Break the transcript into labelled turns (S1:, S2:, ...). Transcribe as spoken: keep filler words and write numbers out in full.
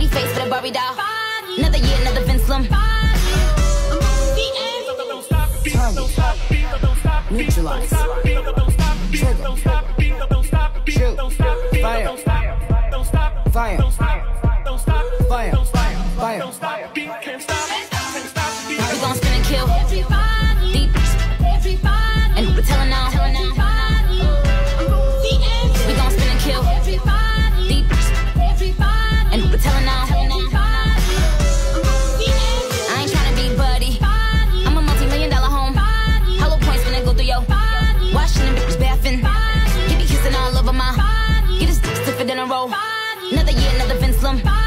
S1: face for the Barbie doll. Another year, another Vince Slim.
S2: Target. Neutralize. Trigger. Shoot. Fire. Fire. Fire. Fire.
S1: We gon' spin and kill. Deep. And we're telling now. We gon' spin and kill. Deep. And we're telling now. I ain't tryna be buddy. I'm a multi-million dollar home. Hollow points finna go through yo. Washing them bitches bathing. Get me kissing all over my. Get his sticks stiffer than a roll. Another year, another Vince Slim.